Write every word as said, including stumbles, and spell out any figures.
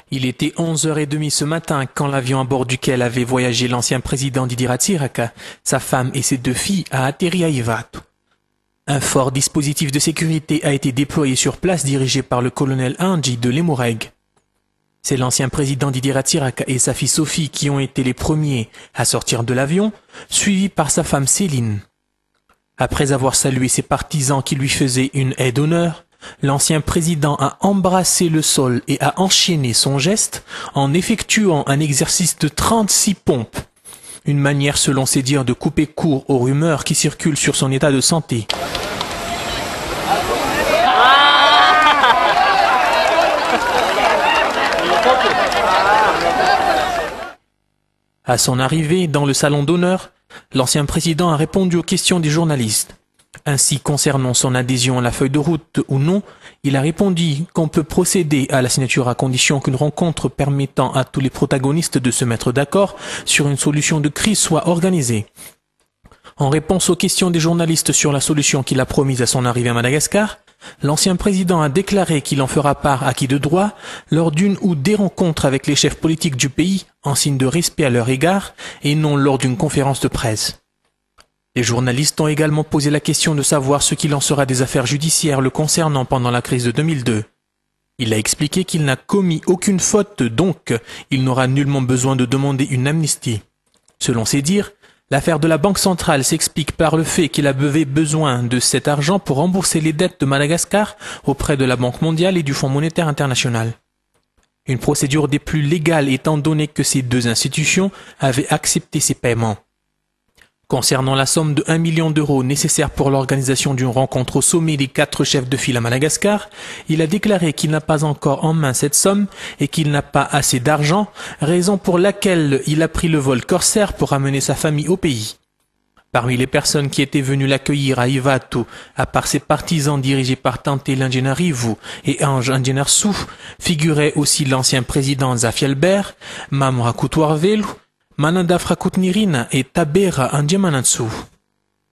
Il était onze heures trente ce matin quand l'avion à bord duquel avait voyagé l'ancien président Didi Ratsiraka, sa femme et ses deux filles a atterri à Ivato. Un fort dispositif de sécurité a été déployé sur place dirigé par le colonel Anji de Lemureg. C'est l'ancien président Didi Ratsiraka et sa fille Sophie qui ont été les premiers à sortir de l'avion, suivis par sa femme Céline. Après avoir salué ses partisans qui lui faisaient une aide d'honneur, l'ancien président a embrassé le sol et a enchaîné son geste en effectuant un exercice de trente-six pompes, une manière selon ses dires de couper court aux rumeurs qui circulent sur son état de santé. À son arrivée dans le salon d'honneur, l'ancien président a répondu aux questions des journalistes. Ainsi, concernant son adhésion à la feuille de route ou non, il a répondu qu'on peut procéder à la signature à condition qu'une rencontre permettant à tous les protagonistes de se mettre d'accord sur une solution de crise soit organisée. En réponse aux questions des journalistes sur la solution qu'il a promise à son arrivée à Madagascar, l'ancien président a déclaré qu'il en fera part à qui de droit lors d'une ou des rencontres avec les chefs politiques du pays en signe de respect à leur égard et non lors d'une conférence de presse. Les journalistes ont également posé la question de savoir ce qu'il en sera des affaires judiciaires le concernant pendant la crise de deux mille deux. Il a expliqué qu'il n'a commis aucune faute, donc il n'aura nullement besoin de demander une amnistie. Selon ses dires, l'affaire de la Banque centrale s'explique par le fait qu'il avait besoin de cet argent pour rembourser les dettes de Madagascar auprès de la Banque mondiale et du Fonds monétaire international. Une procédure des plus légales étant donné que ces deux institutions avaient accepté ces paiements. Concernant la somme de un million d'euros nécessaire pour l'organisation d'une rencontre au sommet des quatre chefs de file à Madagascar, il a déclaré qu'il n'a pas encore en main cette somme et qu'il n'a pas assez d'argent, raison pour laquelle il a pris le vol Corsair pour amener sa famille au pays. Parmi les personnes qui étaient venues l'accueillir à Ivato, à part ses partisans dirigés par Tante Langenarivu et Ange Angenarsou, figurait aussi l'ancien président Zafielbert, Mam Rakutwarvelu, Mananda Frakutnirina et Tabera Andjemanatsu.